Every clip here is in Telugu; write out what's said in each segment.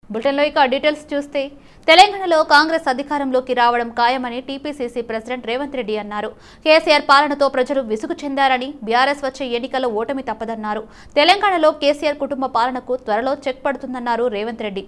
బులెటిన్లో ఇక డీటెయిల్స్ చూస్తే తెలంగాణలో కాంగ్రెస్ అధికారంలోకి రావడం ఖాయమని టీపీసీసీ ప్రెసిడెంట్ రేవంత్ రెడ్డి అన్నారు. కేసీఆర్ పాలనతో ప్రజలు విసుగు చెందారని, బీఆర్ఎస్ వచ్చే ఎన్నికల్లో ఓటమి తప్పదన్నారు. తెలంగాణలో కేసీఆర్ కుటుంబ పాలనకు త్వరలో చెక్ పడుతుందన్నారు రేవంత్ రెడ్డి.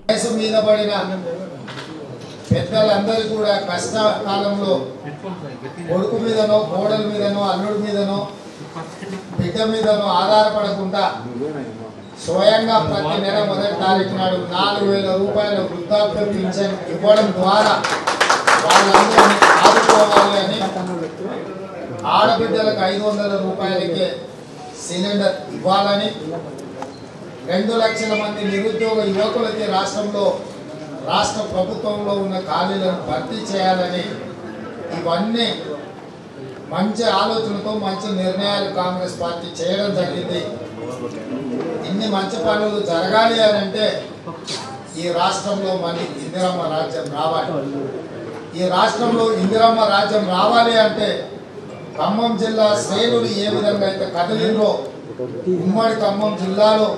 పెద్దలందరూ కూడా కష్టకాలంలో కొడుకు మీదనో కోడల మీదనో అల్లుడి మీదనో బిడ్డ మీదనో ఆధారపడకుండా స్వయంగా ప్రతి నెల మొదటి తారీఖు నాడు 4,000 రూపాయల వృద్ధాప్య పింఛన్ ఇవ్వడం ద్వారా వాళ్ళందరినీ ఆదుకోవాలి అని, ఆడబిడ్డలకు 500 రూపాయలకే సిలిండర్ ఇవ్వాలని, 2 లక్షల మంది నిరుద్యోగ యువకులకి రాష్ట్ర ప్రభుత్వంలో ఉన్న ఖాళీలను భర్తీ చేయాలని, ఇవన్నీ మంచి ఆలోచనతో మంచి నిర్ణయాలు కాంగ్రెస్ పార్టీ చేయడం జరిగింది. ఇన్ని మంచి పనులు జరగాలి అని అంటే ఈ రాష్ట్రంలో మళ్ళీ ఇందిరమ్మ రాజ్యం రావాలి. ఈ రాష్ట్రంలో ఇందిరమ్మ రాజ్యం రావాలి అంటే ఖమ్మం జిల్లా శ్రేణులు ఏ విధంగా అయితే కదిలిందో, ఉమ్మడి ఖమ్మం జిల్లాలో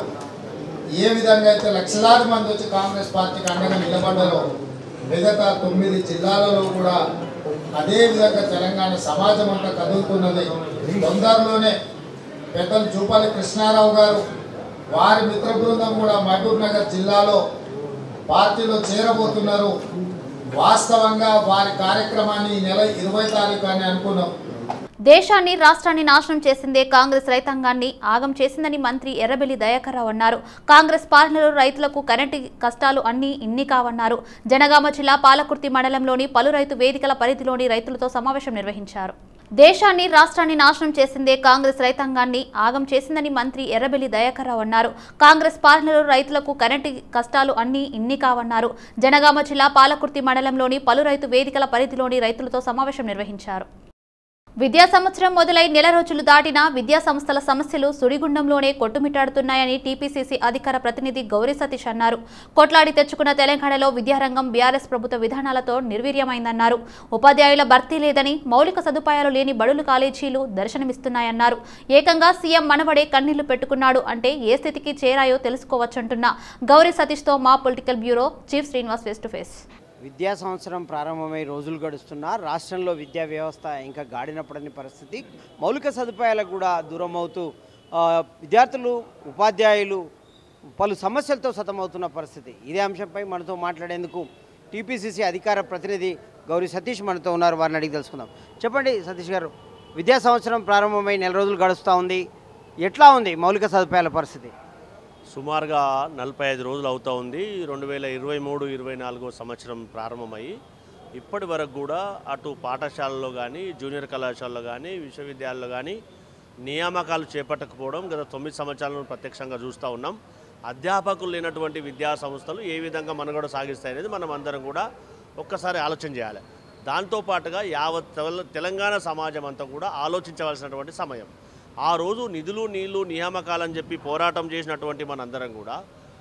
ఏ విధంగా అయితే లక్షలాది మంది వచ్చి కాంగ్రెస్ పార్టీకి అండగా నిలబడ్డారో మిగతా 9 జిల్లాలలో కూడా అదే విధంగా తెలంగాణ సమాజం అంతా కదులుతున్నది. తొందరలోనే పెద్దలు జూపాలి కృష్ణారావు గారు వారి మిత్ర బృందం కూడా మహబూబ్ నగర్ జిల్లాలో పార్టీలో చేరబోతున్నారు. వాస్తవంగా వారి కార్యక్రమాన్ని ఈ నెల 20వ తారీఖు అని అనుకున్నాం. దేశాన్ని రాష్ట్రాన్ని నాశనం చేసిందే కాంగ్రెస్ రైతాంగాన్ని ఆగం చేసిందని మంత్రి ఎర్రబెల్లి దయాకర్ రావు అన్నారు. కాంగ్రెస్ పాలనలో రైతులకు కరెంటు కష్టాలు అన్నీ ఇన్ని కావన్నారు. జనగామ జిల్లా పాలకుర్తి మండలంలోని పలు రైతు వేదికల పరిధిలోని రైతులతో సమావేశం నిర్వహించారు. దేశాన్ని రాష్ట్రాన్ని నాశనం చేసిందే కాంగ్రెస్ రైతాంగాన్ని ఆగం చేసిందని మంత్రి ఎర్రబెల్లి దయాకర్ రావు అన్నారు. కాంగ్రెస్ పాలనలో రైతులకు కరెంటు కష్టాలు అన్నీ ఇన్ని కావన్నారు. జనగామ జిల్లా పాలకుర్తి మండలంలోని పలు రైతు వేదికల పరిధిలోని రైతులతో సమావేశం నిర్వహించారు. విద్యా సంవత్సరం మొదలై నెల రోజులు దాటినా విద్యా సంస్థల సమస్యలు సుడిగుండంలోనే కొట్టుమిట్టాడుతున్నాయని టీపీసీసీ అధికార ప్రతినిధి గౌరీ సతీష్ అన్నారు. కొట్లాడి తెచ్చుకున్న తెలంగాణలో విద్యారంగం బీఆర్ఎస్ ప్రభుత్వ విధానాలతో నిర్వీర్యమైందన్నారు. ఉపాధ్యాయుల భర్తీ లేదని, మౌలిక సదుపాయాలు లేని బడులు కాలేజీలు దర్శనమిస్తున్నాయన్నారు. ఏకంగా సీఎం మనవడే కన్నీళ్లు పెట్టుకున్నాడు అంటే ఏ స్థితికి చేరాయో తెలుసుకోవచ్చంటున్న గౌరీ సతీష్తో మా political bureau chief Srinivas face to face. విద్యా సంవత్సరం ప్రారంభమై రోజులు గడుస్తున్నా రాష్ట్రంలో విద్యా వ్యవస్థ ఇంకా గాడిన పడని పరిస్థితి. మౌలిక సదుపాయాలకు కూడా దూరం అవుతూ విద్యార్థులు, ఉపాధ్యాయులు పలు సమస్యలతో సతమవుతున్న పరిస్థితి. ఇదే అంశంపై మనతో మాట్లాడేందుకు టీపీసీసీ అధికార ప్రతినిధి గౌరీ సతీష్ మనతో ఉన్నారు. వారిని అడిగి తెలుసుకుందాం. చెప్పండి సతీష్ గారు, విద్యా సంవత్సరం ప్రారంభమై నెల రోజులు గడుస్తూ ఉంది. ఎట్లా ఉంది మౌలిక సదుపాయాల పరిస్థితి? సుమారుగా 45 రోజులు అవుతూ ఉంది. 2023-24 సంవత్సరం ప్రారంభమయ్యి ఇప్పటి వరకు కూడా అటు పాఠశాలలో కానీ, జూనియర్ కళాశాలలో కానీ, విశ్వవిద్యాలయాల్లో కానీ నియామకాలు చేపట్టకపోవడం గత 9 సంవత్సరాలను ప్రత్యక్షంగా చూస్తూ ఉన్నాం. అధ్యాపకులు లేనటువంటి విద్యా సంస్థలు ఏ విధంగా మనుగడ సాగిస్తాయనేది మనం అందరం కూడా ఒక్కసారి ఆలోచన చేయాలి. దాంతోపాటుగా యావత్ తెలంగాణ సమాజం అంతా కూడా ఆలోచించవలసినటువంటి సమయం. ఆ రోజు నిధులు నీళ్లు నియామకాలని చెప్పి పోరాటం చేసినటువంటి మనందరం కూడా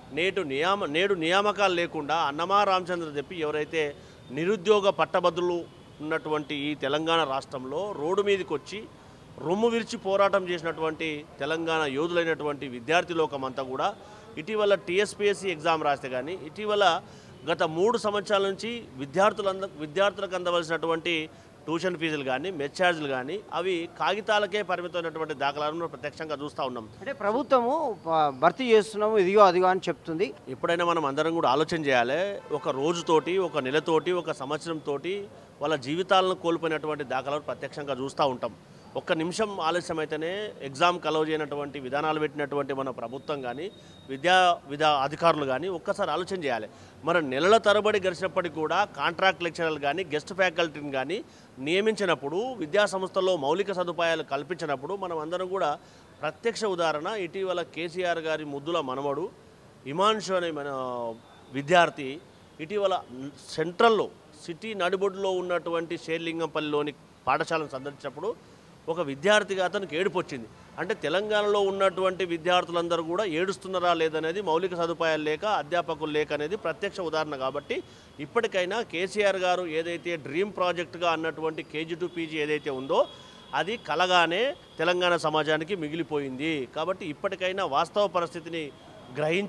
నేడు నియామకాలు లేకుండా అన్నమా రామచంద్ర చెప్పి ఎవరైతే నిరుద్యోగ పట్టభద్రులు ఉన్నటువంటి ఈ తెలంగాణ రాష్ట్రంలో రోడ్డు మీదకి వచ్చి రొమ్ము విరిచి పోరాటం చేసినటువంటి తెలంగాణ యోధులైనటువంటి విద్యార్థి లోకమంతా కూడా ఇటీవల టీఎస్పీఎస్సీ ఎగ్జామ్ రాస్తే కానీ, ఇటీవల గత 3 సంవత్సరాల నుంచి విద్యార్థులకు అందవలసినటువంటి ట్యూషన్ ఫీజులు కానీ, మెస్ ఛార్జీలు కానీ అవి కాగితాలకే పరిమితమైనటువంటి దాఖలాలను ప్రత్యక్షంగా చూస్తూ ఉన్నాం. అంటే ప్రభుత్వము భర్తీ చేస్తున్నాము ఇదిగో అదిగో అని చెప్తుంది. ఎప్పుడైనా మనం అందరం కూడా ఆలోచన చేయాలి. ఒక రోజుతోటి, ఒక నెలతోటి, ఒక సంవత్సరంతో వాళ్ళ జీవితాలను కోల్పోయినటువంటి దాఖలాలు ప్రత్యక్షంగా చూస్తూ ఉంటాం. ఒక్క నిమిషం ఆలస్యమైతేనే ఎగ్జామ్ కలవ చేయనటువంటి విధానాలు పెట్టినటువంటి మన ప్రభుత్వం కానీ, విద్యా అధికారులు కానీ ఒక్కసారి ఆలోచన చేయాలి. మరి నెలల తరబడి గడిచినప్పటికీ కూడా కాంట్రాక్ట్ లెక్చరర్లు కానీ, గెస్ట్ ఫ్యాకల్టీని కానీ నియమించినప్పుడు, విద్యా సంస్థల్లో మౌలిక సదుపాయాలు కల్పించినప్పుడు మనం అందరం కూడా ప్రత్యక్ష ఉదాహరణ ఇటీవల కేసీఆర్ గారి ముద్దుల మనవడు ఇమాన్షు అనే మన విద్యార్థి ఇటీవల సెంట్రల్లో సిటీ నడిబొడ్డులో ఉన్నటువంటి షేర్లింగంపల్లిలోని పాఠశాలను సందర్శించినప్పుడు ఒక విద్యార్థిగా అతనికి ఏడుపు వచ్చింది. అంటే తెలంగాణలో ఉన్నటువంటి విద్యార్థులందరూ కూడా ఏడుస్తున్నారా లేదనేది మౌలిక సదుపాయాలు లేక, అధ్యాపకులు లేక అనేది ప్రత్యక్ష ఉదాహరణ. కాబట్టి ఇప్పటికైనా కేసీఆర్ గారు ఏదైతే డ్రీమ్ ప్రాజెక్టుగా అన్నటువంటి కేజీ టు పీజీ ఏదైతే ఉందో అది కలగానే తెలంగాణ సమాజానికి మిగిలిపోయింది. కాబట్టి ఇప్పటికైనా వాస్తవ పరిస్థితిని గ్రహించి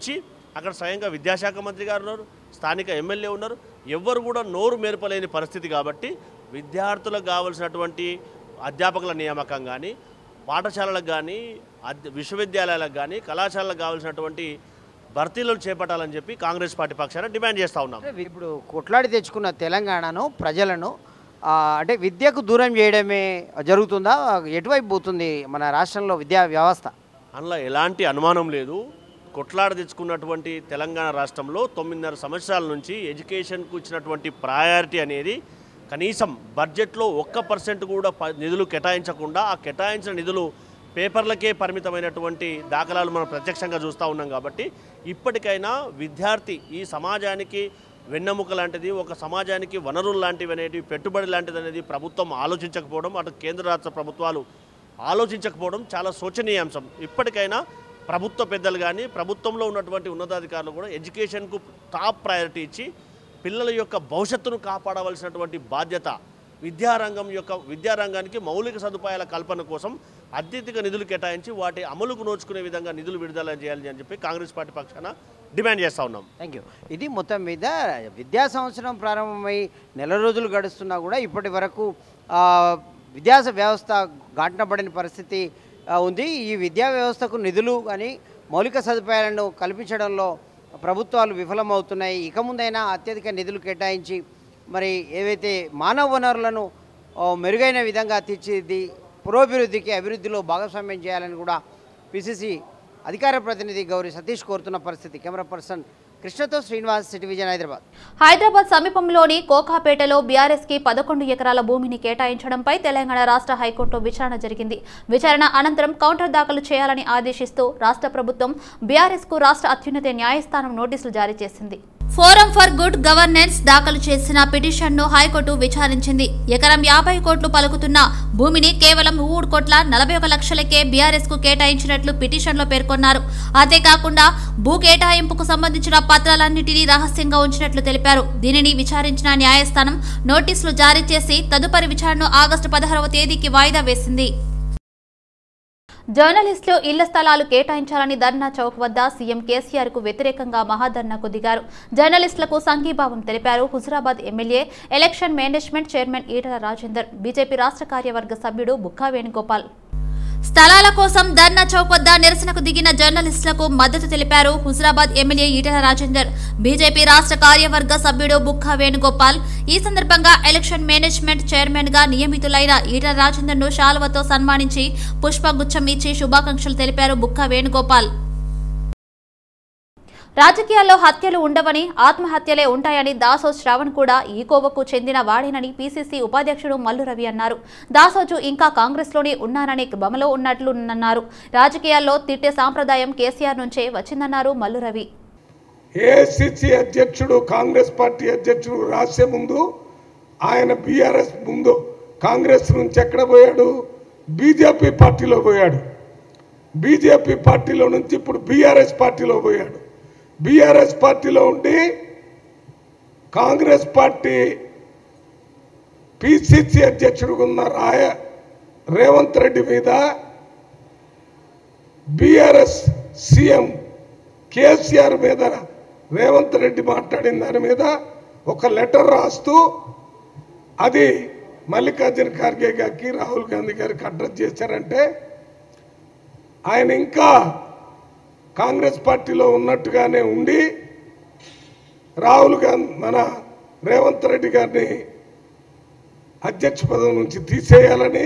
అక్కడ స్వయంగా విద్యాశాఖ మంత్రి గారు ఉన్నారు, స్థానిక ఎమ్మెల్యే ఉన్నారు. ఎవ్వరు కూడా నోరు మెరపలేని పరిస్థితి. కాబట్టి విద్యార్థులకు కావాల్సినటువంటి అధ్యాపకుల నియామకం కానీ, పాఠశాలలకు కానీ, విశ్వవిద్యాలయాలకు కానీ, కళాశాలలకు కావాల్సినటువంటి భర్తీలు చేపట్టాలని చెప్పి కాంగ్రెస్ పార్టీ పక్షాన డిమాండ్ చేస్తూ ఉన్నాం. ఇప్పుడు కొట్లాడి తెచ్చుకున్న తెలంగాణను ప్రజలను అంటే విద్యకు దూరం చేయడమే జరుగుతుందా? ఎటువైపు పోతుంది మన రాష్ట్రంలో విద్యా వ్యవస్థ? అందులో ఎలాంటి అనుమానం లేదు. కొట్లాడ తెచ్చుకున్నటువంటి తెలంగాణ రాష్ట్రంలో 9.5 సంవత్సరాల నుంచి ఎడ్యుకేషన్కు ఇచ్చినటువంటి ప్రయారిటీ అనేది కనీసం బడ్జెట్లో 1% కూడా నిధులు కేటాయించకుండా, ఆ కేటాయించిన నిధులు పేపర్లకే పరిమితమైనటువంటి దాఖలాలు మనం ప్రత్యక్షంగా చూస్తూ ఉన్నాం. కాబట్టి ఇప్పటికైనా విద్యార్థి ఈ సమాజానికి వెన్నెముక లాంటిది, ఒక సమాజానికి వనరులు లాంటివి అనేటివి, పెట్టుబడి లాంటిది అనేది ప్రభుత్వం ఆలోచించకపోవడం, అటు కేంద్ర రాష్ట్ర ప్రభుత్వాలు ఆలోచించకపోవడం చాలా శోచనీయాంశం. ఇప్పటికైనా ప్రభుత్వ పెద్దలు కానీ, ప్రభుత్వంలో ఉన్నటువంటి ఉన్నతాధికారులు కూడా ఎడ్యుకేషన్కు టాప్ ప్రయారిటీ ఇచ్చి పిల్లల యొక్క భవిష్యత్తును కాపాడవలసినటువంటి బాధ్యత, విద్యారంగానికి మౌలిక సదుపాయాల కల్పన కోసం అత్యధిక నిధులు కేటాయించి వాటి అమలుకు నోచుకునే విధంగా నిధులు విడుదల చేయాలి అని చెప్పి కాంగ్రెస్ పార్టీ పక్షాన డిమాండ్ చేస్తూ ఉన్నాం. Thank you. ఇది మొత్తం మీద విద్యా సంవత్సరం ప్రారంభమై నెల రోజులు గడుస్తున్నా కూడా ఇప్పటి వరకు విద్యా వ్యవస్థ గాంటిన పడిన పరిస్థితి ఉంది. ఈ విద్యా వ్యవస్థకు నిధులు కానీ మౌలిక సదుపాయాలను కల్పించడంలో ప్రభుత్వాలు విఫలమవుతున్నాయి. ఇక ముందైనా అత్యధిక నిధులు కేటాయించి మరి ఏవైతే మానవ వనరులను మెరుగైన విధంగా తీర్చిది పురోభివృద్ధికి, అభివృద్ధిలో భాగస్వామ్యం చేయాలని కూడా పిసిసి అధికార ప్రతినిధి గౌరీ సతీష్ కోరుతున్న పరిస్థితి. కెమెరా పర్సన్ కృష్ణతో శ్రీనివాస్, సిటీ విజన్, హైదరాబాద్. హైదరాబాద్ సమీపంలోని కోకాపేటలో బీఆర్ఎస్ కి 11 ఎకరాల భూమిని కేటాయించడంపై తెలంగాణ రాష్ట్ర హైకోర్టులో విచారణ జరిగింది. విచారణ అనంతరం కౌంటర్ దాఖలు చేయాలని ఆదేశిస్తూ రాష్ట్ర ప్రభుత్వం బీఆర్ఎస్ కు రాష్ట్ర అత్యున్నత న్యాయస్థానం నోటీసులు జారీ చేసింది. ఫోరం ఫర్ గుడ్ గవర్నెన్స్ దాఖలు చేసిన పిటిషన్ను హైకోర్టు విచారించింది. ఎకరం 50 కోట్లు పలుకుతున్న భూమిని కేవలం 3 కోట్ల 41 లక్షలకే బీఆర్ఎస్ కు కేటాయించినట్లు పిటిషన్లో పేర్కొన్నారు. అంతేకాకుండా భూ కేటాయింపుకు సంబంధించిన పత్రాలన్నింటినీ రహస్యంగా ఉంచినట్లు తెలిపారు. దీనిని విచారించిన న్యాయస్థానం నోటీసులు జారీ చేసి తదుపరి విచారణను ఆగస్టు 16వ తేదీకి వాయిదా వేసింది. జర్నలిస్టులు ఇళ్ల స్థలాలు కేటాయించాలని ధర్నా చౌక్ వద్ద సీఎం కేసీఆర్ కు వ్యతిరేకంగా మహాధర్నాకు దిగారు. జర్నలిస్టులకు సంఘీభావం తెలిపారు Huzurabad MLA, election management chairman Etela Rajender, BJP రాష్ట్ర కార్యవర్గ సభ్యుడు బుక్కా వేణుగోపాల్. స్థలాల కోసం ధర్నా చౌక్ వద్ద నిరసనకు దిగిన జర్నలిస్టులకు మద్దతు తెలిపారు హుజురాబాద్ ఎమ్మెల్యే ఈటల రాజేందర్, బీజేపీ రాష్ట్ర కార్యవర్గ సభ్యుడు బుక్కా వేణుగోపాల్. ఈ సందర్భంగా ఎలక్షన్ మేనేజ్మెంట్ చైర్మన్ గా నియమితులైన ఈటల రాజేందర్ ను శాలువతో సన్మానించి పుష్పగుచ్చం ఇచ్చి శుభాకాంక్షలు తెలిపారు బుక్కా వేణుగోపాల్. రాజకీయాల్లో హత్యలు ఉండవని, ఆత్మహత్యలే ఉంటాయని దాసోజు శ్రావణ్ కూడా ఈ కోవకు చెందిన వాడేనని పీసీసీ ఉపాధ్యక్షుడు మల్లు రవి అన్నారు. దాసోజు ఇంకా కాంగ్రెస్లోనే ఉన్నారని భ్రమలో ఉన్నట్లున్నారు. రాజకీయాల్లో తిట్టే సాంప్రదాయం కేసీఆర్ నుంచే వచ్చిందన్నారు మల్లు రవి. ఏఐసిసి అధ్యక్షుడు, కాంగ్రెస్ పార్టీ అధ్యక్షుడు రాసే ముందు ఆయన బీఆర్ఎస్ ముందు కాంగ్రెస్ నుంచి ఎక్కడ పోయాడు? బీజేపీ పార్టీలో పోయాడు. బీజేపీ పార్టీలో నుంచి ఇప్పుడు బీఆర్ఎస్ పార్టీలో పోయాడు. బీఆర్ఎస్ పార్టీలో ఉండి కాంగ్రెస్ పార్టీ పిసిసి అధ్యక్షుడుగా ఉన్న రేవంత్ రెడ్డి మీద బీఆర్ఎస్ సీఎం కేసీఆర్ మీద రేవంత్ రెడ్డి మాట్లాడిన దాని మీద ఒక లెటర్ రాస్తూ అది మల్లికార్జున ఖార్గే గారికి, రాహుల్ గాంధీ గారికి అడ్రస్ చేశారంటే ఆయన ఇంకా కాంగ్రెస్ పార్టీలో ఉన్నట్టుగానే ఉండి రాహుల్ గాంధీ మన రేవంత్ రెడ్డి గారిని అధ్యక్ష పదవి నుంచి తీసేయాలని,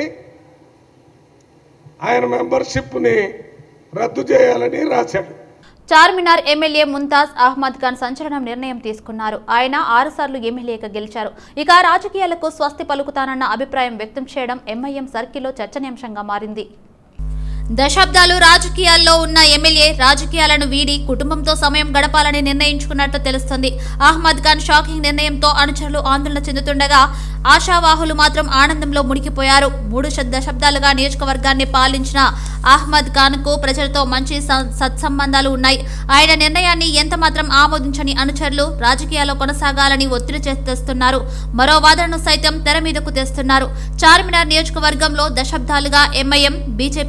ఆయన మెంబర్షిప్ని రద్దు చేయాలని రాశాడు. చార్మినార్ ఎమ్మెల్యే ముంతాజ్ అహ్మద్ ఖాన్ సంచలనం నిర్ణయం తీసుకున్నారు. ఆయన 6 సార్లు ఎమ్మెల్యేగా గెలిచారు. ఇక రాజకీయాలకు స్వస్తి పలుకుతానన్న అభిప్రాయం వ్యక్తం చేయడం ఎంఐఎం సర్కిల్లో చర్చనీయాంశంగా మారింది. దశాబ్దాలు రాజకీయాల్లో ఉన్న ఎమ్మెల్యే రాజకీయాలను వీడి కుటుంబంతో సమయం గడపాలని నిర్ణయించుకున్నట్లు తెలుస్తుంది. అహ్మద్ ఖాన్ షాకింగ్ నిర్ణయంతో అనుచరులు ఆందోళన చెందుతుండగా ఆశావాహులు మాత్రం ఆనందంలో మునిగిపోయారు. 3 దశాబ్దాలుగా నియోజకవర్గాన్ని పాలించిన అహ్మద్ ఖాన్ కు ప్రజలతో మంచి సత్సంబంధాలు ఉన్నాయి. ఆయన నిర్ణయాన్ని ఎంత మాత్రం ఆమోదించని అనుచరులు రాజకీయాల్లో కొనసాగాలని ఒత్తిడి తెస్తున్నారు. మరో వాదనను సైతం తెర మీదకు తెస్తున్నారు. చార్మినార్ నియోజకవర్గంలో దశాబ్దాలుగా ఎంఐఎం, బీజేపీ మధ్య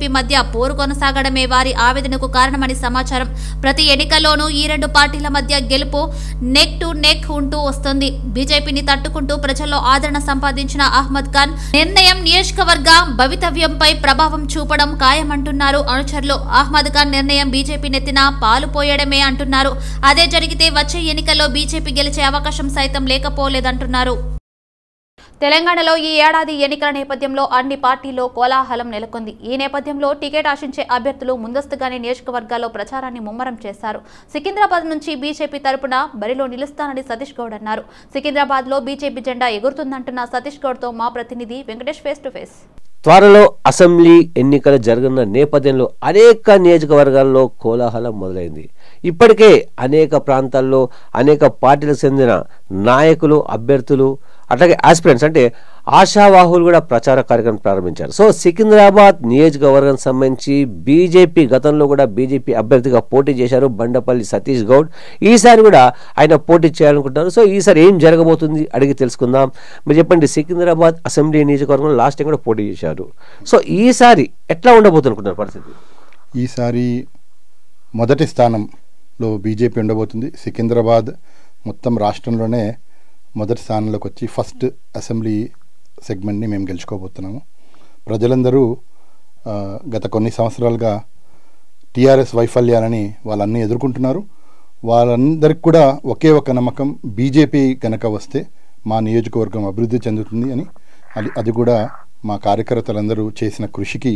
పోరు కొనసాగడమే వారి ఆవేదనకు కారణమని సమాచారం. ప్రతి ఎన్నికల్లోనూ ఈ రెండు పార్టీల మధ్య గెలుపు నెక్ టు నెక్ ఉంటూ వస్తుంది. బీజేపీని తట్టుకుంటూ ప్రజల్లో ఆదరణ సంపాదించిన అహ్మద్ ఖాన్ నిర్ణయం నియోజకవర్గ భవితవ్యంపై ప్రభావం చూపడం ఖాయమంటున్నారు అనుచరులు. అహ్మద్ ఖాన్ నిర్ణయం బీజేపీ నెత్తిన పాలు పోయడమే అంటున్నారు. అదే జరిగితే వచ్చే ఎన్నికల్లో బీజేపీ గెలిచే అవకాశం సైతం లేకపోలేదంటున్నారు. తెలంగాణలో ఈ ఏడాది ఎన్నికల నేపథ్యంలో అన్ని పార్టీల్లో కోలాహలం నెలకొంది. ఈ నేపథ్యంలో టికెట్ ఆశించే అభ్యర్థులు ముందస్తుగానే నియోజకవర్గాల్లో ప్రచారాన్ని ముమ్మరం చేశారు. సికింద్రాబాద్ నుంచి బీజేపీ తరపున బరిలో నిలుస్తానని సతీష్ గౌడ్ అన్నారు. సికింద్రాబాద్ లో బీజేపీ జెండా ఎగురుతుందంటున్న సతీష్ గౌడ్ తో మా ప్రతినిధి వెంకటేష్ ఫేస్ టు ఫేస్. త్వరలో అసెంబ్లీ ఎన్నికలు జరగనున్న నేపథ్యంలో అనేక నియోజకవర్గాల్లో కోలాహలం మొదలైంది. ఇప్పటికే అనేక ప్రాంతాల్లో అనేక పార్టీలకు చెందిన నాయకులు, అభ్యర్థులు, అట్లాగే ఆస్పిరెంట్స్ అంటే ఆశావాహులు కూడా ప్రచార కార్యక్రమం ప్రారంభించారు. సో సికింద్రాబాద్ నియోజకవర్గం సంబంధించి బీజేపీ గతంలో కూడా బీజేపీ అభ్యర్థిగా పోటీ చేశారు బండపల్లి సతీష్ గౌడ్. ఈసారి కూడా ఆయన పోటీ చేయాలనుకుంటున్నారు. సో ఈసారి ఏం జరగబోతుంది అడిగి తెలుసుకుందాం. మీరు చెప్పండి, సికింద్రాబాద్ అసెంబ్లీ నియోజకవర్గంలో లాస్ట్ టైం కూడా పోటీ చేశారు. సో ఈసారి ఎట్లా ఉండబోతున్నారు పరిస్థితి? ఈసారి మొదటి స్థానంలో బీజేపీ ఉండబోతుంది. సికింద్రాబాద్ మొత్తం రాష్ట్రంలోనే మొదటి స్థానంలోకి వచ్చి ఫస్ట్ అసెంబ్లీ సెగ్మెంట్ని మేము గెలుచుకోబోతున్నాము. ప్రజలందరూ గత కొన్ని సంవత్సరాలుగా టీఆర్ఎస్ వైఫల్యాలని వాళ్ళన్నీ ఎదుర్కొంటున్నారు. వాళ్ళందరికీ కూడా ఒకే ఒక నమ్మకం, బీజేపీ కనుక వస్తే మా నియోజకవర్గం అభివృద్ధి చెందుతుంది అని. అది కూడా మా కార్యకర్తలందరూ చేసిన కృషికి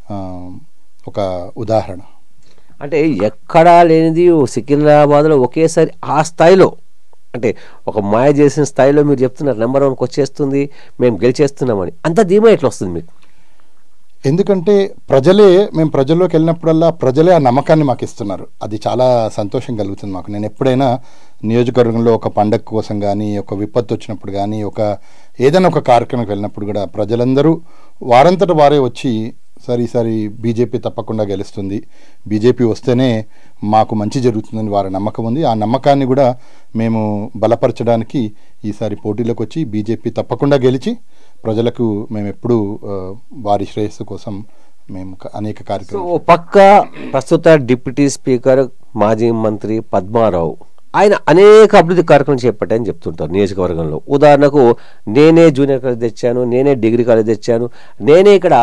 ఒక ఉదాహరణ. అంటే ఎక్కడా లేనిది సికింద్రాబాద్లో ఒకేసారి ఆ స్థాయిలో, అంటే ఒక మాయ చేసిన స్థాయిలో మీరు చెప్తున్నారు నెంబర్ 1కి వచ్చేస్తుంది, మేము గెలిచేస్తున్నామని. అంత ధీమా ఎట్లా వస్తుంది మీకు? ఎందుకంటే మేము ప్రజల్లోకి వెళ్ళినప్పుడల్లా ప్రజలే ఆ నమ్మకాన్ని మాకు ఇస్తున్నారు. అది చాలా సంతోషం కలుగుతుంది మాకు. నేను ఎప్పుడైనా నియోజకవర్గంలో ఒక పండగ కోసం కానీ, ఒక విపత్తు వచ్చినప్పుడు కానీ, ఏదైనా ఒక కార్యక్రమానికి వెళ్ళినప్పుడు కూడా ప్రజలందరూ వారంతట వారే వచ్చి ఈసారి బీజేపీ తప్పకుండా గెలుస్తుంది, బీజేపీ వస్తేనే మాకు మంచి జరుగుతుందని వారి నమ్మకం ఉంది. ఆ నమ్మకాన్ని కూడా మేము బలపరచడానికి ఈసారి పోటీలోకి వచ్చి బీజేపీ తప్పకుండా గెలిచి ప్రజలకు మేము ఎప్పుడూ వారి శ్రేయస్సు కోసం మేము అనేక కార్యక్రమాలు. పక్క ప్రస్తుత డిప్యూటీ స్పీకర్ మాజీ మంత్రి పద్మారావు ఆయన అనేక అభివృద్ధి కార్యక్రమం చేపట్టాయని చెప్తుంటారు నియోజకవర్గంలో. ఉదాహరణకు నేనే జూనియర్ కాలేజ్ తెచ్చాను, నేనే డిగ్రీ కాలేజ్ తెచ్చాను, నేనే ఇక్కడ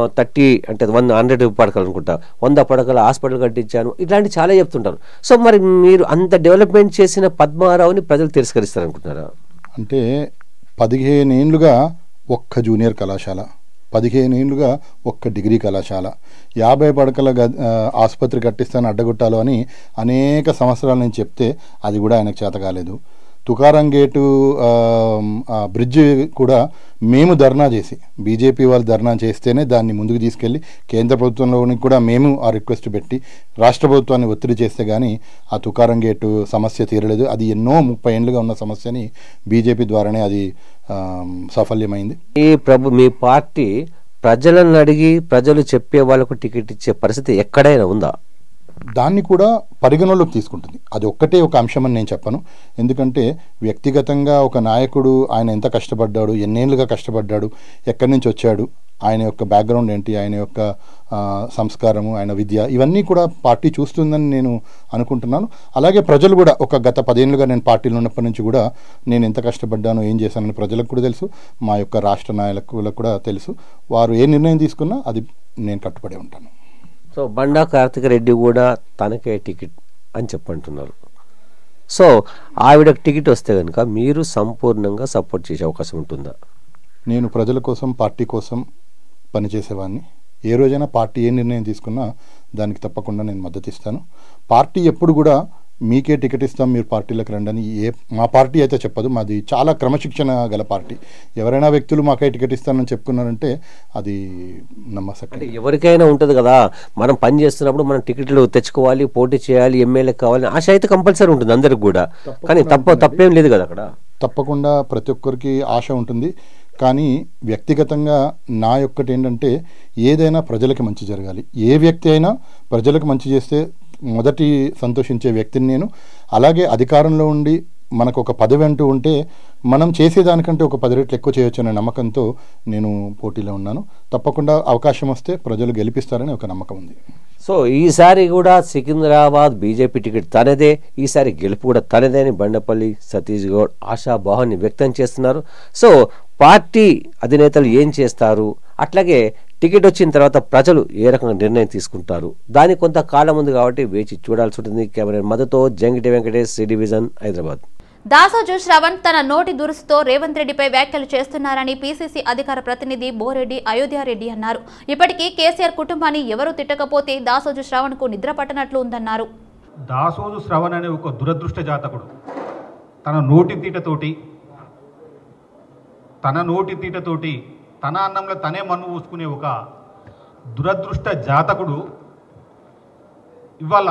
100 పడకలు అనుకుంటా 100 పడకల హాస్పిటల్ కట్టించాను, ఇట్లాంటి చాలా చెప్తుంటారు. సో మరి మీరు అంత డెవలప్మెంట్ చేసిన పద్మారావుని ప్రజలు తిరస్కరిస్తారనుకుంటున్నారా? అంటే 15 ఏళ్ళుగా ఒక్క జూనియర్ కళాశాల, 15 ఏళ్ళుగా ఒక్క డిగ్రీ కళాశాల, 50 పడకల ఆసుపత్రి కట్టిస్తాను అడ్డగొట్టాలో అని అనేక సంవత్సరాల నుంచి చెప్తే అది కూడా ఆయనకు చేత కాలేదు. తుకారం గేటు బ్రిడ్జ్ కూడా మేము ధర్నా చేసి, బీజేపీ వాళ్ళు ధర్నా చేస్తేనే దాన్ని ముందుకు తీసుకెళ్ళి కేంద్ర ప్రభుత్వంలోని కూడా మేము ఆ రిక్వెస్ట్ పెట్టి రాష్ట్ర ప్రభుత్వాన్ని ఒత్తిడి చేస్తే కానీ ఆ తుకారం గేటు సమస్య తీరలేదు. అది ఎన్నో 30 ఏళ్ళుగా ఉన్న సమస్యని బీజేపీ ద్వారానే అది సఫల్యమైంది. మీ పార్టీ ప్రజలను అడిగి ప్రజలు చెప్పే వాళ్ళకు టికెట్ ఇచ్చే పరిస్థితి ఎక్కడైనా ఉందా? దాన్ని కూడా పరిగణలోకి తీసుకుంటుంది. అది ఒక్కటే ఒక అంశం అని నేను చెప్పను. ఎందుకంటే వ్యక్తిగతంగా ఒక నాయకుడు ఆయన ఎంత కష్టపడ్డాడు, ఎన్నేళ్ళుగా కష్టపడ్డాడు, ఎక్కడి నుంచి వచ్చాడు, ఆయన యొక్క బ్యాక్గ్రౌండ్ ఏంటి, ఆయన యొక్క సంస్కారము, ఆయన విద్య, ఇవన్నీ కూడా పార్టీ చూస్తుందని నేను అనుకుంటున్నాను. అలాగే ప్రజలు కూడా గత 10 ఏళ్ళుగా నేను పార్టీలో ఉన్నప్పటి నుంచి కూడా నేను ఎంత కష్టపడ్డాను, ఏం చేశానని ప్రజలకు కూడా తెలుసు, మా యొక్క రాష్ట్ర నాయకులకు కూడా తెలుసు. వారు ఏ నిర్ణయం తీసుకున్నా అది నేను కట్టుబడి ఉంటాను. సో బండా కార్తిక్ రెడ్డి కూడా తనకే టికెట్ అని చెప్పంటున్నారు. సో ఆవిడకు టికెట్ వస్తే కనుక మీరు సంపూర్ణంగా సపోర్ట్ చేసే అవకాశం ఉంటుందా? నేను ప్రజల కోసం, పార్టీ కోసం పనిచేసేవాడిని. ఏ రోజైనా పార్టీ ఏ నిర్ణయం తీసుకున్నా దానికి తప్పకుండా నేను మద్దతు ఇస్తాను. పార్టీ ఎప్పుడు కూడా మీకే టికెట్ ఇస్తాం, మీరు పార్టీలకు రండి అని మా పార్టీ అయితే చెప్పదు. మాది చాలా క్రమశిక్షణ గల పార్టీ. ఎవరైనా వ్యక్తులు మాకే టికెట్ ఇస్తానని చెప్పుకున్నారంటే అది నమ్మసక్తి. ఎవరికైనా ఉంటుంది కదా, మనం పని చేస్తున్నప్పుడు మనం టికెట్లు తెచ్చుకోవాలి, పోటీ చేయాలి, ఎమ్మెల్యే కావాలి, ఆశ అయితే కంపల్సరీ ఉంటుంది అందరికి కూడా. కానీ తప్పేం లేదు కదా అక్కడ. తప్పకుండా ప్రతి ఒక్కరికి ఆశ ఉంటుంది. కానీ వ్యక్తిగతంగా నా యొక్కటి ఏంటంటే ఏదైనా ప్రజలకి మంచి జరగాలి. ఏ వ్యక్తి అయినా ప్రజలకు మంచి చేస్తే మొదటి సంతోషించే వ్యక్తిని నేను. అలాగే అధికారంలో ఉండి మనకు ఒక పదవి అంటూ ఉంటే మనం చేసేదానికంటే ఒక 10 రెట్లు ఎక్కువ చేయొచ్చు అనే నమ్మకంతో నేను పోటీలో ఉన్నాను. తప్పకుండా అవకాశం వస్తే ప్రజలు గెలిపిస్తారని ఒక నమ్మకం ఉంది. సో ఈసారి కూడా సికింద్రాబాద్ బీజేపీ టికెట్ తనదే, ఈసారి గెలుపు కూడా తనదే అని బండపల్లి సతీష్ గౌడ్ ఆశాభావాన్ని వ్యక్తం చేస్తున్నారు. సో పార్టీ అధినేతలు ఏం చేస్తారు, అట్లాగే టికెట్ వచ్చిన తర్వాత ప్రజలు ఏ రకంగా నిర్ణయం తీసుకుంటారు, దానికి కొంత కాలం ఉంది కాబట్టి వేచి చూడాల్సి ఉంటుంది. కెమెరా మద్దతుతో జంగిటి వెంకటేష్, సి డివిజన్, హైదరాబాద్. దాసోజు శ్రవణ్ తన నోటి దురుసుతో రేవంత్ రెడ్డిపై వ్యాఖ్యలు చేస్తున్నారని పీసీసీ అధికార ప్రతినిధి బోరెడ్డి అయోధ్యారెడ్డి అన్నారు. ఇప్పటికీ కేసీఆర్ కుటుంబాన్ని ఎవరూ తిట్టకపోతే దాసోజు శ్రవణ్ కు నిద్ర పట్టనట్లు ఉందన్నారు. దాసోజు శ్రవణ్ అనే ఒక దురదృష్ట జాతకుడు తన నోటి తీటతోటి తన అన్నంలో తనే మన్ను పూసుకునే ఒక దురదృష్ట జాతకుడు ఇవాళ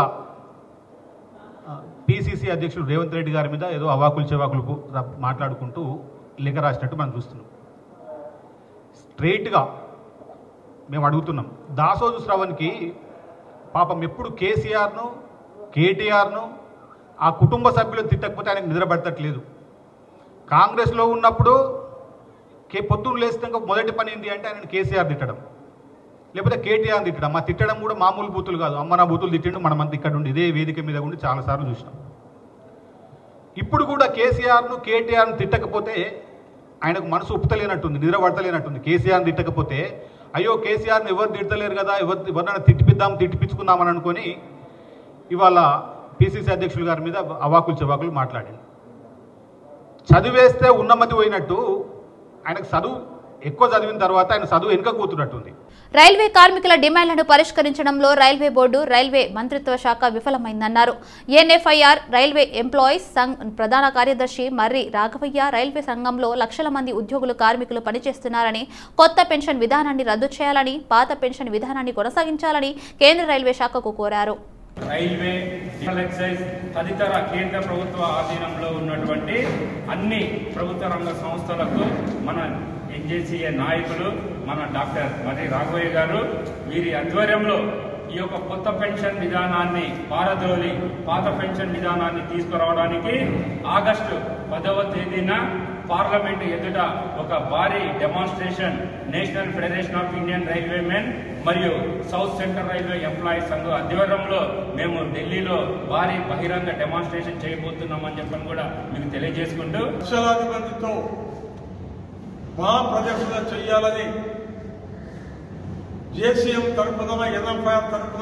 పీసీసీ అధ్యక్షుడు రేవంత్ రెడ్డి గారి మీద ఏదో అవాకులు చెవాకులు మాట్లాడుకుంటూ లేఖ రాసినట్టు మనం చూస్తున్నాం. స్ట్రైట్గా మేము అడుగుతున్నాం, దాసోజు శ్రవణ్కి పాపం ఎప్పుడు కేసీఆర్ను కేటీఆర్ను ఆ కుటుంబ సభ్యులను తిట్టకపోతే ఆయనకు నిద్ర పడతట్లేదు. కాంగ్రెస్లో ఉన్నప్పుడు పొద్దున్న లేస్తాక మొదటి పని ఏంటి అంటే ఆయన కేసీఆర్ తిట్టడం, లేకపోతే కేటీఆర్ తిట్టడం. ఆ తిట్టడం కూడా మామూలు బూతులు కాదు, అమ్మ నా బూతులు తిట్టిండు మనమంతా ఇక్కడ ఉండి ఇదే వేదిక మీద ఉండి చాలాసార్లు చూసినాం. ఇప్పుడు కూడా కేసీఆర్ను కేటీఆర్ను తిట్టకపోతే ఆయనకు మనసు ఉప్పుతలేనట్టుంది, నిద్ర పడతలేనట్టుంది. కేసీఆర్ని తిట్టకపోతే అయ్యో కేసీఆర్ని ఎవరు తిట్టలేరు కదా, ఎవరినైనా తిట్టిపించుకుందామని అనుకొని ఇవాళ పీసీసీ అధ్యక్షులు గారి మీద అవాకులు చెవాకులు మాట్లాడింది. చదివేస్తే ఉన్నమతి పోయినట్టు ఆయనకు చదువు ఎక్కువ చదివిన తర్వాత ఆయన చదువు వెనుక కూతున్నట్టుంది. రైల్వే కార్మికుల డిమాండ్లను పరిష్కరించడంలో రైల్వే బోర్డు, రైల్వే మంత్రిత్వ శాఖ విఫలమైందన్నారు. ఎన్ఎఫ్ఐఆర్ రైల్వే ఎంప్లాయీస్ సంఘ్ ప్రధాన కార్యదర్శి మర్రి రాఘవయ్య రైల్వే సంఘంలో లక్షల మంది ఉద్యోగులు కార్మికులు పనిచేస్తున్నారని, కొత్త పెన్షన్ విధానాన్ని రద్దు చేయాలని, పాత పెన్షన్ విధానాన్ని కొనసాగించాలని కేంద్ర రైల్వే శాఖకు కోరారు. రైల్వే, ఎక్సైజ్ తదితర కేంద్ర ప్రభుత్వ ఆధీనంలో ఉన్నటువంటి అన్ని ప్రభుత్వ రంగ సంస్థలకు మన ఎన్జేసీఏ నాయకులు మన డాక్టర్ మర్రి రాఘవయ్య గారు వీరి ఆధ్వర్యంలో ఈ యొక్క కొత్త పెన్షన్ విధానాన్ని పారదోలి పాత పెన్షన్ విధానాన్ని తీసుకురావడానికి ఆగస్టు 10వ తేదీన పార్లమెంట్ ఎదుట ఒక భారీ demonstration national federation of Indian railway men మరియు south central railway employees Sangh ఆధ్వర్యంలో మేము ఢిల్లీలో భారీ బహిరంగ డెమాన్స్ట్రేషన్ చేయబోతున్నామని చెప్పని కూడా మీకు తెలియజేసుకుంటూ లక్షలాది మందితో మహాప్రదర్శన చేయాలని జేసీఎం తరఫున ఎన్ఎఫ్ఐఆర్ తరఫున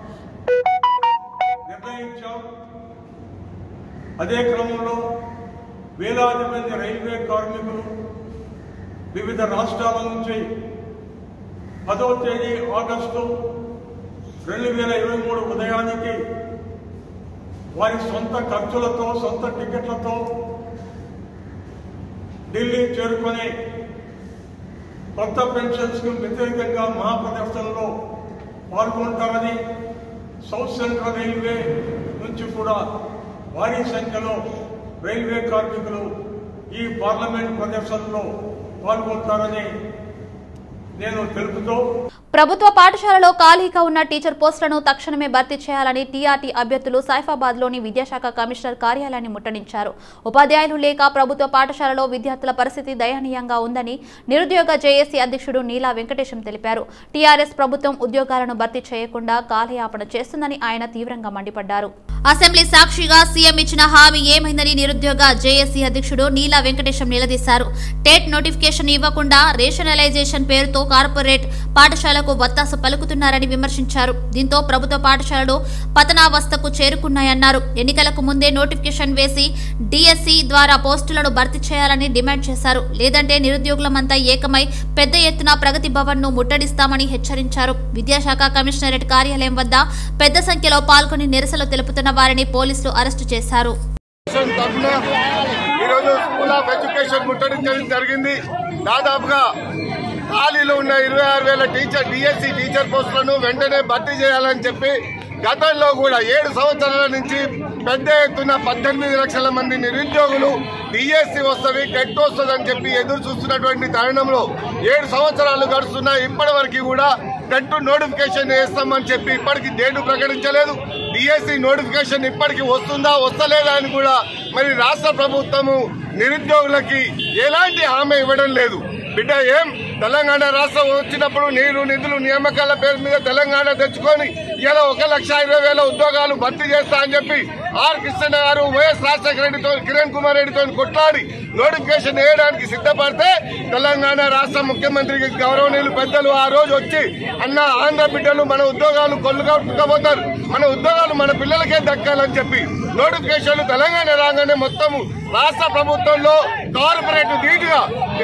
నిర్ణయించాం. అదే క్రమంలో వేలాది మంది రైల్వే కార్మికులు వివిధ రాష్ట్రాల నుంచి 10వ తేదీ ఆగస్టు 2023 ఉదయానికి వారి సొంత ఖర్చులతో సొంత టికెట్లతో ఢిల్లీ చేరుకొని కొత్త పెన్షన్స్కు వ్యతిరేకంగా మహాప్రదర్శనలో పాల్గొంటారని సౌత్ సెంట్రల్ రైల్వే నుంచి కూడా భారీ సంఖ్యలో రైల్వే కార్మికులు ఈ పార్లమెంట్ ప్రదర్శనలో పాల్గొంటారని నేను తెలుపుతూ ప్రభుత్వ పాఠశాలలో ఖాళీగా ఉన్న టీచర్ పోస్టులను తక్షణమే భర్తీ చేయాలని టీఆర్టీ అభ్యర్థులు సైఫాబాద్లోని విద్యాశాఖ కమిషనర్ కార్యాలయాన్ని ముట్టడించారు. ఉపాధ్యాయులు లేక ప్రభుత్వ పాఠశాలలో విద్యార్థుల పరిస్థితి దయనీయంగా ఉందని నిరుద్యోగ జేఏసీ అధ్యక్షుడు నీలా వెంకటేశం తెలిపారు. టీఆర్ఎస్ ప్రభుత్వం ఉద్యోగాలను భర్తీ చేయకుండా కాలయాపన చేస్తుందని ఆయన తీవ్రంగా మండిపడ్డారు. అసెంబ్లీ సాక్షిగా సీఎం ఇచ్చిన హామీ ఏమైందని నిరుద్యోగ జేఏసీ అధ్యక్షుడు నీలా వెంకటేశం నిలదీశారు. టెట్ నోటిఫికేషన్ ఇవ్వకుండా రేషనలైజేషన్ పేరుతో కార్పొరేట్ పాఠశాలకు వత్తాసు పలుకుతున్నారని విమర్శించారు. దీంతో ప్రభుత్వ పాఠశాలలు పతనావస్థకు చేరుకున్నాయన్నారు. ఎన్నికలకు ముందే నోటిఫికేషన్ వేసి డిఎస్సి ద్వారా పోస్టులను భర్తీ చేయాలని డిమాండ్ చేశారు. లేదంటే నిరుద్యోగులమంతా ఏకమై పెద్ద ఎత్తున ప్రగతి భవన్ ను ముట్టడిస్తామని హెచ్చరించారు. విద్యాశాఖ కమిషనరేట్ కార్యాలయం వద్ద పెద్ద సంఖ్యలో పాల్గొని నిరసనలు తెలుపుతున్న వారిని పోలీసులు అరెస్టు చేశారు. ఈరోజు స్కూల్ ఆఫ్ ఎడ్యుకేషన్ ముట్టడించడం జరిగింది. దాదాపుగా ఖాళీలో ఉన్న 26,000 డిఎస్సి టీచర్ పోస్టులను వెంటనే భర్తీ చేయాలని చెప్పి గతంలో కూడా 7 సంవత్సరాల నుంచి పెద్ద ఎత్తున 18 లక్షల మంది నిరుద్యోగులు డిఎస్సి వస్తుంది టెట్ వస్తుంది అని చెప్పి ఎదురు చూస్తున్నటువంటి తరుణంలో 7 సంవత్సరాలు గడుస్తున్నా ఇప్పటి వరకు కూడా టెట్ నోటిఫికేషన్ వేస్తామని చెప్పి ఇప్పటికీ డేటు ప్రకటించలేదు. డిఎస్సి నోటిఫికేషన్ ఇప్పటికీ వస్తుందా వస్తలేదా అని కూడా మరి రాష్ట్ర ప్రభుత్వము నిరుద్యోగులకి ఎలాంటి హామీ ఇవ్వడం లేదు. బిడ్డ ఏం తెలంగాణ రాష్ట్రం వచ్చినప్పుడు నీరు నిధులు నియామకాల పేరు మీద తెలంగాణ తెచ్చుకొని ఇలా 1,20,000 ఉద్యోగాలు భర్తీ చేస్తా అని చెప్పి ఆర్ కృష్ణ గారు వైఎస్ రాజశేఖర రెడ్డితో కిరణ్ కుమార్ రెడ్డితో కొట్లాడి నోటిఫికేషన్ వేయడానికి సిద్ధపడితే తెలంగాణ రాష్ట్ర ముఖ్యమంత్రికి గౌరవనీయులు పెద్దలు ఆ రోజు వచ్చి అన్న ఆంధ్ర బిడ్డలు మన ఉద్యోగాలు కొల్లుకపోతారు, మన ఉద్యోగాలు మన పిల్లలకే దక్కాలని చెప్పి నోటిఫికేషన్లు తెలంగాణ రాగానే మొత్తము రాష్ట్ర ప్రభుత్వంలో కార్పొరేట్ ధీటుగా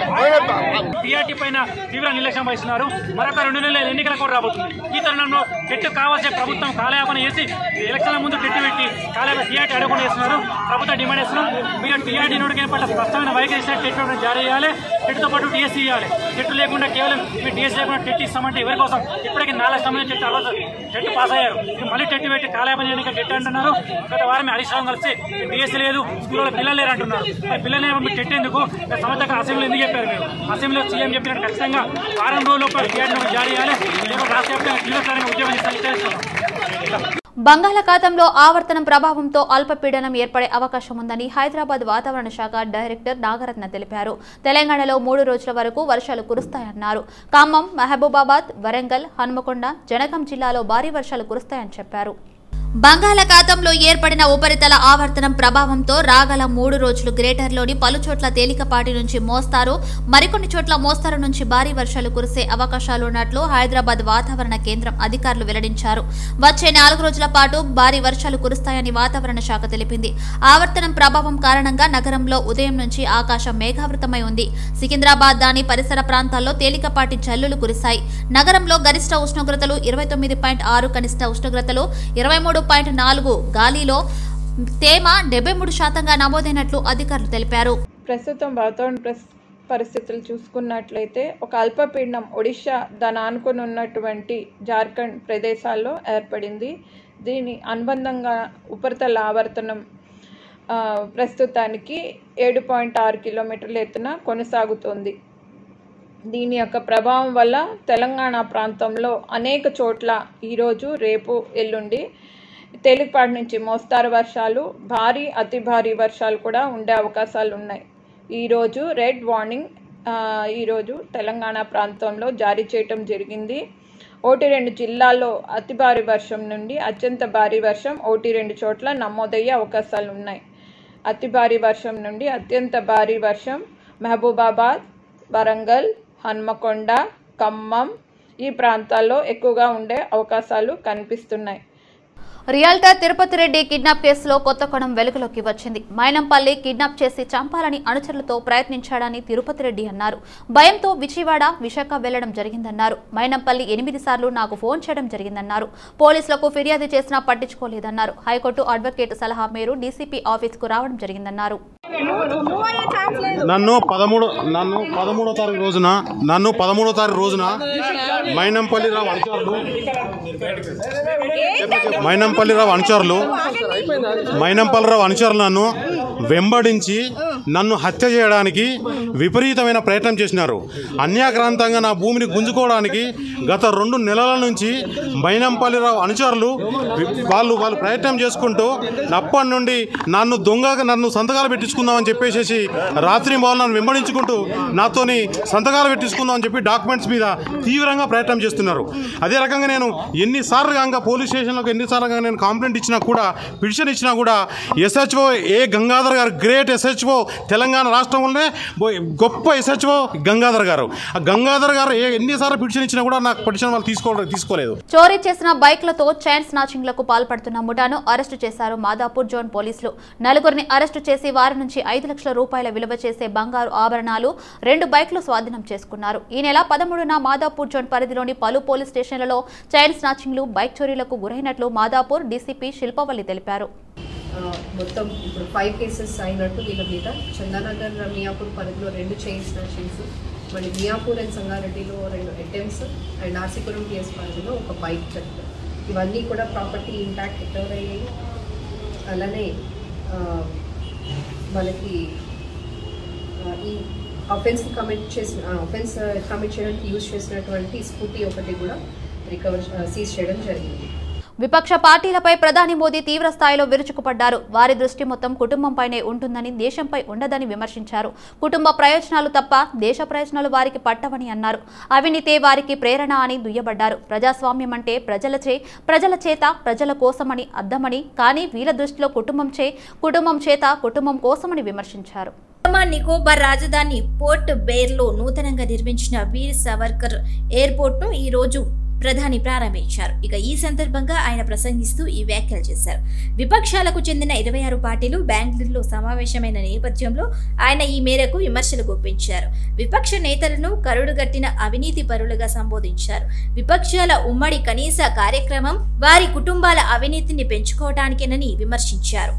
టీఆర్టీ పైన తీవ్ర నిర్లక్ష్యం వహిస్తున్నారు. మరొక 2 నెలల ఎన్నికల కూడా రాబోతుంది. ఈ తరుణంలో టెట్ కావాల్సిన ప్రభుత్వం కాలయాపన చేసి ఎలక్షన్ల ముందు టెట్ పెట్టి కాలయాపన టీఆర్టీ అడగకుండా చేస్తున్నారు. ప్రభుత్వం డిమాండ్ చేస్తున్నాం, మీరు టీఆర్టీ నోటిఫికేషన్ పట్ల స్పష్టమైన వైఖరి ఇస్తే టెట్ జారీ చేయాలి, టెట్తో పాటు డిఎస్సీ ఇవ్వాలి. టెట్ లేకుండా కేవలం మీరు డిఎస్సీ లేకుండా టెట్ ఇస్తామంటే ఎవరి కోసం? ఇప్పటికీ 4 సంబంధించిన టెట్ అవ్వచ్చు, టెట్ పాస్ అయ్యారు, మళ్ళీ టెట్ పెట్టి కాలయాపన చేయడానికి టెట్ అంటున్నారు. గత వారం హరీష్ రావు కలిసి డిఎస్సీ లేదు, స్కూల్లో పిల్లలు లేరు అంటున్నారు. మరి పిల్లలు మీరు టెట్ ఎందుకు? సమర్థక అసెంబ్లీలో ఎందుకు చెప్పారు? మీరు అసెంబ్లీలో సీఎం చెప్పినట్టు ఖచ్చితంగా వారం రోజుల్లో టీఆర్టీ జారీ చేయాలి, రాష్ట్ర వ్యాప్తంగా తీవ్రతరంగా ఉద్యమం చేస్తాం. బంగాళాఖాతంలో ఆవర్తనం ప్రభావంతో అల్పపీడనం ఏర్పడే అవకాశం ఉందని హైదరాబాద్ వాతావరణ శాఖ డైరెక్టర్ నాగరత్న తెలిపారు. తెలంగాణలో 3 రోజుల వరకు వర్షాలు కురుస్తాయన్నారు. ఖమ్మం, మహబూబాబాద్, వరంగల్, హన్మకొండ, జనగాం జిల్లాలో భారీ వర్షాలు కురుస్తాయని చెప్పారు. బంగాళాఖాతంలో ఏర్పడిన ఉపరితల ఆవర్తనం ప్రభావంతో రాగల 3 రోజులు గ్రేటర్లోని పలుచోట్ల తేలికపాటి నుంచి మోస్తారు, మరికొన్ని చోట్ల మోస్తారు నుంచి భారీ వర్షాలు కురిసే అవకాశాలున్నట్లు హైదరాబాద్ వాతావరణ కేంద్రం అధికారులు వెల్లడించారు. వచ్చే 4 రోజుల పాటు భారీ వర్షాలు కురుస్తాయని వాతావరణ శాఖ తెలిపింది. ఆవర్తనం ప్రభావం కారణంగా నగరంలో ఉదయం నుంచి ఆకాశం మేఘావృతమై ఉంది. సికింద్రాబాద్ దాని పరిసర ప్రాంతాల్లో తేలికపాటి జల్లులు కురిశాయి. నగరంలో గరిష్ట ఉష్ణోగ్రతలు 29.6, కనిష్ట ఉష్ణోగ్రతలు 23.4, గాలిలో తేమ 73% నమోదైనట్లు అధికారులు తెలిపారు. ప్రస్తుతం వాతావరణ పరిస్థితులు చూసుకున్నట్లయితే ఒక అల్పపీడనం ఒడిషా దాని ఆనుకొని ఉన్నటువంటి జార్ఖండ్ ప్రదేశాల్లో ఏర్పడింది. దీని అనుబంధంగా ఉపరితల ఆవర్తనం ప్రస్తుతానికి 7.6 కిలోమీటర్ల ఎత్తున కొనసాగుతోంది. దీని యొక్క ప్రభావం వల్ల తెలంగాణ ప్రాంతంలో అనేక చోట్ల ఈరోజు, రేపు, ఎల్లుండి తేలికపాటి నుంచి మోస్తారు వర్షాలు, భారీ అతి భారీ వర్షాలు కూడా ఉండే అవకాశాలు ఉన్నాయి. ఈరోజు రెడ్ వార్నింగ్ ఈరోజు తెలంగాణ ప్రాంతంలో జారీ చేయటం జరిగింది. 1-2 జిల్లాల్లో అతి భారీ వర్షం నుండి అత్యంత భారీ వర్షం 1-2 చోట్ల నమోదయ్యే అవకాశాలు ఉన్నాయి. అతి భారీ వర్షం నుండి అత్యంత భారీ వర్షం మహబూబాబాద్, వరంగల్, హన్మకొండ, ఖమ్మం ఈ ప్రాంతాల్లో ఎక్కువగా ఉండే అవకాశాలు కనిపిస్తున్నాయి. రియల్టర్ తిరుపతి రెడ్డి కిడ్నాప్ కేసులో కొత్త కోణం వెలుగులోకి వచ్చింది. మైనంపల్లి కిడ్నాప్ చేసి చంపాలని అనుచరులతో ప్రయత్నించాడని తిరుపతి రెడ్డి అన్నారు. భయంతో విజయవాడ, విశాఖ వెళ్లడం జరిగిందన్నారు. మైనంపల్లి 8 సార్లు నాకు ఫోన్ చేయడం జరిగిందన్నారు. పోలీసులకు ఫిర్యాదు చేసినా పట్టించుకోలేదన్నారు. హైకోర్టు అడ్వకేట్ సలహా మేరకు డీసీపీ ఆఫీసుకు రావడం జరిగిందన్నారు. నన్ను 13వ తారీఖు రోజున మైనంపల్లిరావు అనుచరులు నన్ను వెంబడించి నన్ను హత్య చేయడానికి విపరీతమైన ప్రయత్నం చేసినారు. అన్యాక్రాంతంగా నా భూమిని గుంజుకోవడానికి గత 2 నెలల నుంచి మైనంపల్లిరావు అనుచరులు వాళ్ళు ప్రయత్నం చేసుకుంటూ అప్పటి నుండి నన్ను సంతకాలు పెట్టించుకుందామని చెప్పేసి రాత్రి మొదలు నన్ను వెంబడించుకుంటూ నాతోని సంతకాలు పెట్టించుకుందామని చెప్పి డాక్యుమెంట్స్ మీద తీవ్రంగా ప్రయత్నం చేస్తున్నారు. అదే రకంగా నేను ఎన్నిసార్లు పోలీస్ స్టేషన్లకు నేను కంప్లైంట్ ఇచ్చినా కూడా, పిటిషన్ ఇచ్చినా కూడా ఎస్హెచ్ఓ గంగాధర్ గారు, గ్రేట్ ఎస్హెచ్ఓ, తెలంగాణ రాష్ట్రంలోనే గొప్ప ఎస్హెచ్ఓ గంగాధర్ గారు, ఆ గంగాధర్ గారు ఎన్నిసార్లు పిటిషన్ ఇచ్చినా కూడా నాకు పిటిషన్ వాళ్ళు తీసుకోలేదు. చోరీ చేసిన బైక్లతో చైన్ స్నాచింగ్లకు పాల్పడుతున్న ముఠాను అరెస్టు చేశారు మాదాపూర్ జోన్ పోలీసులు. 4గురిని అరెస్టు చేసి వారి నుంచి 5 లక్షల రూపాయల విలువ చేసే బంగారు ఆభరణాలు, 2 బైక్లు స్వాధీనం చేసుకున్నారు. ఈ నెల 13న మాదాపూర్ జోన్ పరిధిలోని పలు పోలీస్ స్టేషన్లలో చైన్ స్నాచింగ్లు, బైక్ చోరీలకు గురైనట్లు మాదాపూర్ డీసీపీ శిల్పవల్లి తెలిపారు. మొత్తం ఇప్పుడు 5 కేసెస్ అయినట్టు వీళ్ళ మీద. చందానగర్, మియాపూర్ పరిధిలో 2 చైన్ స్నాచింగ్స్, మళ్ళీ మియాపూర్ అండ్ సంగారెడ్డిలో 2 అటెంప్ట్స్ అండ్ ఆర్సీపురం టీఎస్ పరిధిలో 1 బైక్ థెఫ్ట్. ఇవన్నీ కూడా ప్రాపర్టీ ఇంపాక్ట్ రికవర్ అయ్యాయి. అలానే మనకి ఈ అఫెన్స్ కమిట్ చేయడానికి యూజ్ చేసినటువంటి స్కూటీ ఒకటి కూడా సీజ్ చేయడం జరిగింది. విపక్ష పార్టీలపై ప్రధాని మోదీ తీవ్ర స్థాయిలో విరుచుకుపడ్డారు. వారి దృష్టి మొత్తం కుటుంబంపైనే ఉంటుందని, దేశంపై ఉండదని విమర్శించారు. కుటుంబ ప్రయోజనాలు తప్ప దేశ ప్రయోజనాలు వారికి పట్టవని అన్నారు. అవినీతే వారికి ప్రేరణ అని దుయ్యబడ్డారు. ప్రజాస్వామ్యం అంటే ప్రజల చేత ప్రజల కోసమని అర్థమని, కానీ వీళ్ళ దృష్టిలో కుటుంబం చేత కుటుంబం కోసమని విమర్శించారు. నికోబార్ రాజధాని పోర్ట్ బెయిర్లో నూతనంగా నిర్మించిన వీర్ సావర్కర్ ఎయిర్పోర్ట్ను ఈ రోజు ప్రధాని ప్రారంభించారు. ఇక ఈ సందర్భంగా ఆయన ప్రసంగిస్తూ ఈ వ్యాఖ్యలు చేశారు. విపక్షాలకు చెందిన 26 పార్టీలు బెంగళూరులో సమావేశమైన నేపథ్యంలో ఆయన ఈ మేరకు విమర్శలు గుప్పించారు. విపక్ష నేతలను కరుడుగట్టిన అవినీతి పరులుగా సంబోధించారు. విపక్షాల ఉమ్మడి కనీస కార్యక్రమం వారి కుటుంబాల అవినీతిని పెంచుకోవడానికేనని విమర్శించారు.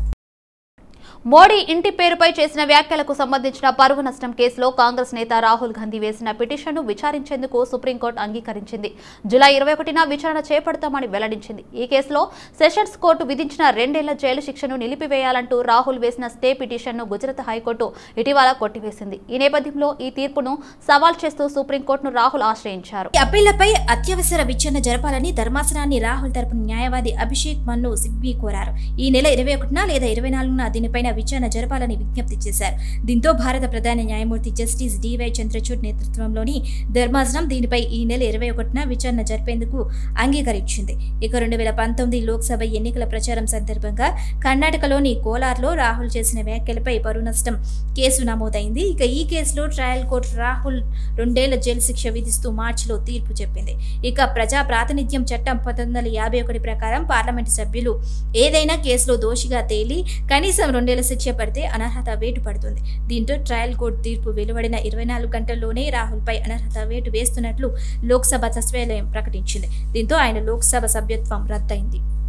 మోడీ ఇంటి పేరుపై చేసిన వ్యాఖ్యలకు సంబంధించిన పరువు నష్టం కేసులో కాంగ్రెస్ నేత రాహుల్ గాంధీ వేసిన పిటిషన్ను విచారించేందుకు సుప్రీంకోర్టు అంగీకరించింది. జూలై 21న విచారణ చేపడతామని వెల్లడించింది. ఈ కేసులో సెషన్స్ కోర్టు విధించిన 2 ఏళ్ల జైలు శిక్షను నిలిపివేయాలంటూ రాహుల్ వేసిన స్టే పిటిషన్ను గుజరాత్ హైకోర్టు ఇటీవల కొట్టివేసింది. ఈ నేపథ్యంలో ఈ తీర్పును సవాల్ చేస్తూ సుప్రీంకోర్టును రాహుల్ ఆశ్రయించారు. అప్పీళ్లపై అత్యవసర విచారణ జరపాలని ధర్మాసనాన్ని రాహుల్ తరపున న్యాయవాది అభిషేక్ మను సిగ్వి కోరారు. ఈ నెల 21న లేదా 24న దీనిపైన విచారణ జరపాలని విజ్ఞప్తి చేశారు. దీంతో భారత ప్రధాన న్యాయమూర్తి జస్టిస్ డివై చంద్రచూడ్ నేతృత్వంలోని ధర్మాసనం దీనిపై ఈ నెల 21న విచారణ జరిపేందుకు అంగీకరించింది. ఇక 2019 లోక్సభ ఎన్నికల ప్రచారం సందర్భంగా కర్ణాటకలోని కోలార్లో రాహుల్ చేసిన వ్యాఖ్యలపై పరువు నష్టం కేసు నమోదైంది. ఇక ఈ కేసులో ట్రయల్ కోర్టు రాహుల్ 2 ఏళ్ల జైలు శిక్ష విధిస్తూ మార్చిలో తీర్పు చెప్పింది. ఇక ప్రజా ప్రాతినిధ్యం చట్టం 1951 ప్రకారం పార్లమెంటు సభ్యులు ఏదైనా కేసులో దోషిగా తేలి కనీసం 2 ఏళ్ల శిక్ష పడితే అనర్హత వేటు పడుతుంది. దీంతో ట్రయల్ కోర్టు తీర్పు వెలువడిన 24 గంటల్లోనే రాహుల్ పై అనర్హత వేటు వేస్తున్నట్లు లోక్సభ సచివాలయం ప్రకటించింది. దీంతో ఆయన లోక్సభ సభ్యత్వం రద్దయింది.